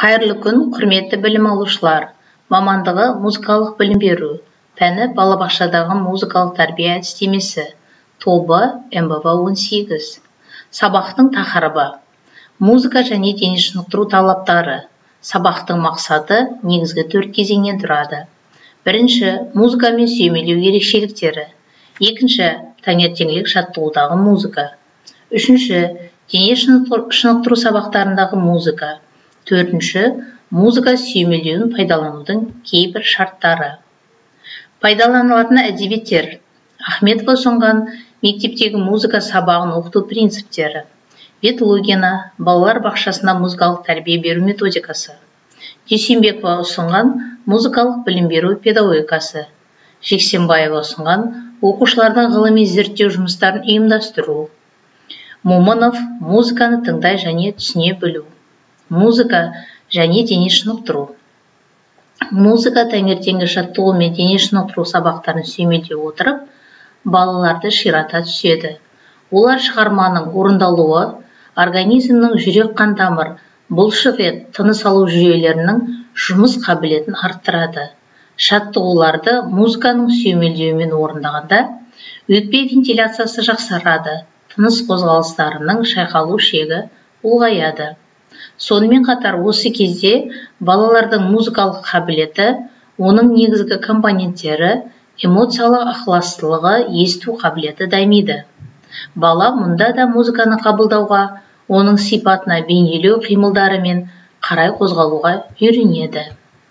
Қайырлы күн, құрметті білім алушылар. Мамандығы музыкалық білім беру, пәні балабақшадағы музыкалық тәрбие әдістемесі, тобы МБВ 18. Сабақтың тақырыбы: музыка және дене шынықтыру талаптары. Сабақтың мақсаты негізгі 4 кезеңнен тұрады. Бірінші, музыкамен сүйемелдеу ерекшеліктері. Екінші, таңертеңгілік жаттығудағы музыка. Үшінші, дене шынықтыру сабақтарындағы музыка. Төртінші, музыка сүйемелдеуін пайдаланудың кейбір шарттары. Пайдаланылатын әдебиеттер. Ахметова ұсынған мектептегі музыка сабағын оқыту принциптері. Ветлугина, балалар бақшасында музыкалық тәрбие беру методикасы. Дүйсенбекова ұсынған музыкалық білім беру педагогикасы. Жексенбаева ұсынған оқушылардың ғылыми зерттеу жұмыстарын ұйымдастыру. Момынов музыканы тыңдай және түсіне білу. Музыка және дене шынықтыру. Музыка таңертеңгі жаттығу мен дене шынықтыру сабақтарын сүйемелдей отырып, балаларды ширата түседі. Олар шығарманың орындалуы, организмнің жүрек-қан тамыр, бұлшық ет, тыныс алу жүйелерінің жұмыс қабілетін арттырады. Жаттығуларды музыканың сүйемелдеуімен орындағанда өкпе вентиляциясы жақсарады, тыныс қозғалыстарының шайқалу шегі ұлғаяды. Сонымен қатар осы кезде балалардың музыкалық қабілеті, оның негізгі компоненттері, эмоциялық ықыластылығы, есту қабілеті дамиды. Бала мұнда да музыканы қабылдауға, оның сипатына бейнелеу қимылдарымен қарай қозғалуға үйренеді.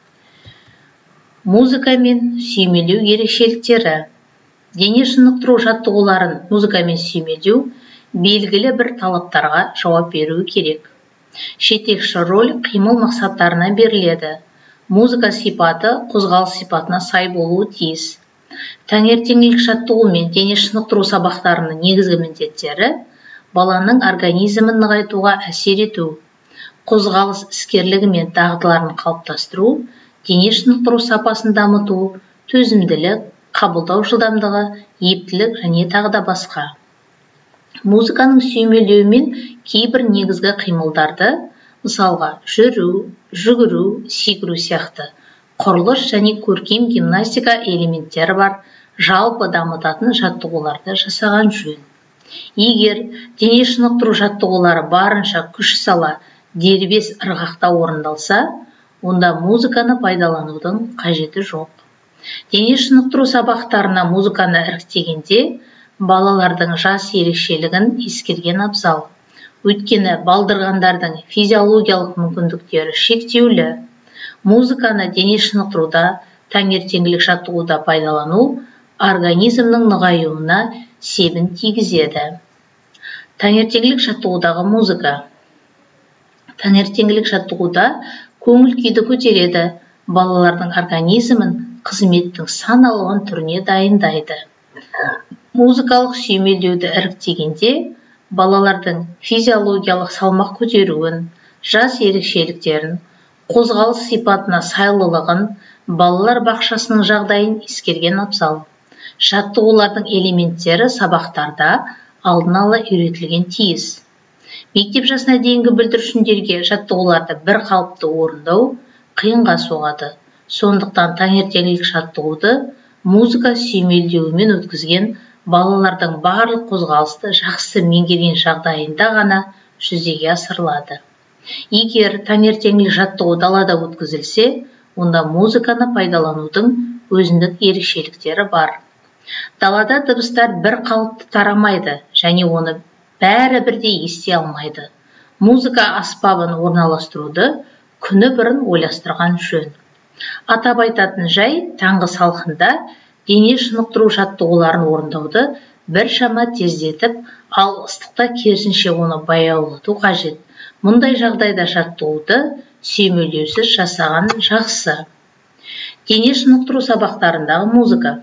Музыкамен сүйемелдеу ерекшеліктері. Дене шынықтыру жаттығуларын музыкамен сүйемелдеу белгілі бір талаптарға жауап беруі керек. Жетекші роль қимыл мақсаттарына беріледі. Музыка сипаты қозғалыс сипатына сай болуы тиіс. Таңертеңгілік жаттығу мен дене шынықтыру сабақтарының негізгі міндеттері: баланың организмін нығайтуға әсер ету, қозғалыс іскерлігі мен дағдыларын қалыптастыру, дене шынықтыру сапасын дамыту, төзімділік, қабылдау жылдамдығы, ептілік және тағы да басқа. Музыканың сүйемелдеуімен кейбір негізгі қимылдарды, мысалға жүру, жүгіру, секіру сияқты құрылыс және көркем гимнастика элементтері бар жалпы дамытатын жаттығуларды жасаған жөн. Егер дене шынықтыру жаттығулары барынша күш сала, дербес ырғақта орындалса, онда музыканы пайдаланудың қажеті жоқ. Дене шынықтыру сабақтарына музыканы іріктегенде балалардың жас ерекшелігін ескерген абзал. Өйткені балдырғандардың физиологиялық мүмкіндіктері шектеулі. Музыканы дене шынықтыруда, таңертеңгілік жаттығуда пайдалану организмнің нығаюына себін тигізеді. Таңертеңгілік жаттығудағы музыка. Таңертеңгілік жаттығуда көңіл күйді көтереді, балалардың организмін қызметтің сан алуан түріне дайындайды. Музыкалық сүйемелдеуді іріктегенде балалардың физиологиялық салмақ көтеруін, жас ерекшеліктерін, қозғалыс сипатына сайлылығын, балалар бақшасының жағдайын ескерген абзал. Жаттығулардың элементтері сабақтарда алдын ала үйретілген тиіс. Мектеп жасына дейінгі бүлдіршіндерге жаттығуларды бір қалыпты орындау қиынға соғады. Сондықтан таңертеңгілік жаттығуды музыка сүйемелдеуімен өткізген балалардың барлық қозғалысты жақсы меңгерген жағдайында ғана жүзеге асырылады. Егер таңертеңгілік жаттығу далада өткізілсе, онда музыканы пайдаланудың өзіндік ерекшеліктері бар. Далада дыбыстар бір қалыпты тарамайды және оны бәрі бірдей ести алмайды. Музыка аспабын орналастыруды күні бұрын ойластырған жөн. Атап айтатын жай, таңғы салқында дене шынықтыру жаттығуларын орындауды біршама тездетіп, ал ыстықта керісінше оны баяулату қажет. Мұндай жағдайда жаттығуды сүйемелдеусіз жасаған жақсы. Дене шынықтыру сабақтарындағы музыка.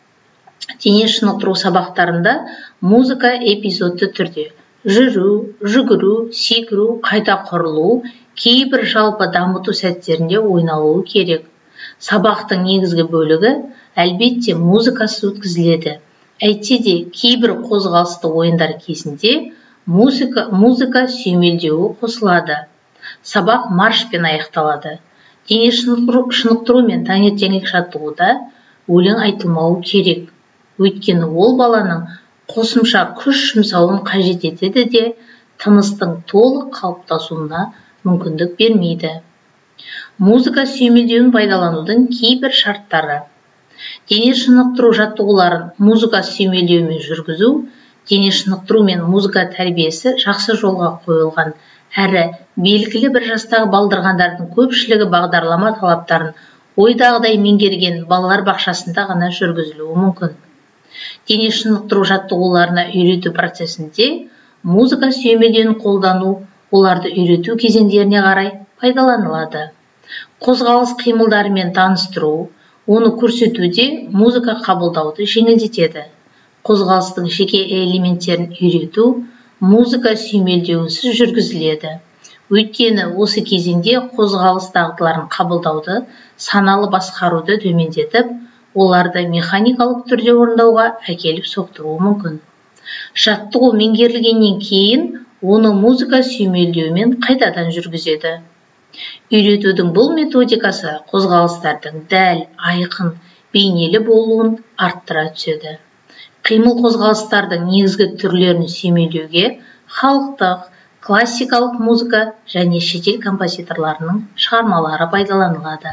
Дене шынықтыру сабақтарында музыка эпизодты түрде жүру, жүгіру, секіру, қайта құрылу, кейбір жалпы дамыту сәттерінде ойналуы керек. Сабақтың негізгі бөлігі әлбетте музыкасыз өткізіледі. Әйтсе де кейбір қозғалысты ойындар кезінде музыка сүйемелдеуі қосылады. Сабақ маршпен аяқталады. Дене шынықтыру мен таңертеңгілік жаттығуда өлең айтылмауы керек. Өйткені ол баланың қосымша күш жұмсауын қажет етеді де, тыныстың толық қалыптасуына мүмкіндік бермейді. Музыка сүйемелдеуін пайдаланудың кейбір шарттары. Дене шынықтыру жаттығуларын музыка сүйемелдеуімен жүргізу, дене шынықтыру мен музыка тәрбиесі жақсы жолға қойылған, әрі белгілі бір жастағы балдырғандардың көпшілігі бағдарлама талаптарын ойдағыдай меңгерген балалар бақшасында ғана жүргізілуі мүмкін. Дене шынықтыру жаттығуларына үйрету процесінде музыка сүйемелдеуін қолдану оларды үйрету кезеңдеріне қарай пайдаланылады. Қозғалыс қимылдарымен таныстыру, оны көрсетуде музыка қабылдауды жеңілдетеді. Қозғалыстың жеке элементтерін үйрету музыка сүйемелдеусіз жүргізіледі. Өйткені осы кезеңде қозғалыс дағдыларын қабылдауды, саналы басқаруды төмендетіп, оларды механикалық түрде орындауға әкеліп соқтыруы мүмкін. Жаттығу меңгерілгеннен кейін оны музыка сүйемелдеумен қайтадан жүргізеді. Үйретудің бұл методикасы қозғалыстардың дәл, айқын, бейнелі болуын арттыра түседі. Қимыл қозғалыстардың негізгі түрлерін сүйемелдеуге халықтық, классикалық музыка және шетел композиторларының шығармалары пайдаланылады.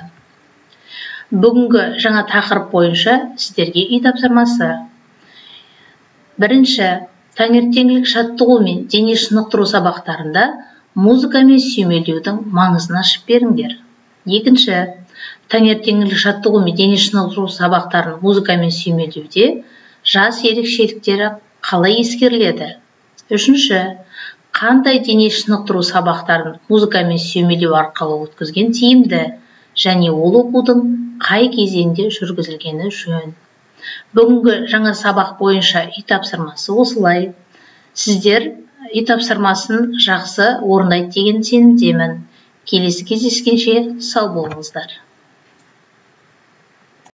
Бүгінгі жаңа тақырып бойынша сіздерге үй тапсырмасы. Бірінші, таңертеңгілік жаттығу мен дене шынықтыру сабақтарында музыка мен сүйемелдеудің маңызын ашып беріңдер. Екінші, таңертеңгілік жаттығу мен дене шынықтыру сабақтарын музыка мен сүйемелдеуде жас ерекшеліктері қалай ескеріледі? Үшінші, қандай дене шынықтыру сабақтарын музыка мен сүйемелдеу арқылы өткізген тиімді, және ол оқудың қай кезеңде жүргізілгені жөн? Бүгінгі жаңа сабақ бойынша үй тапсырмасы осылай. Сіздер үй тапсырмасын жақсы орындайды деген сенімдемін. Келесі кездескенше сау болыңыздар.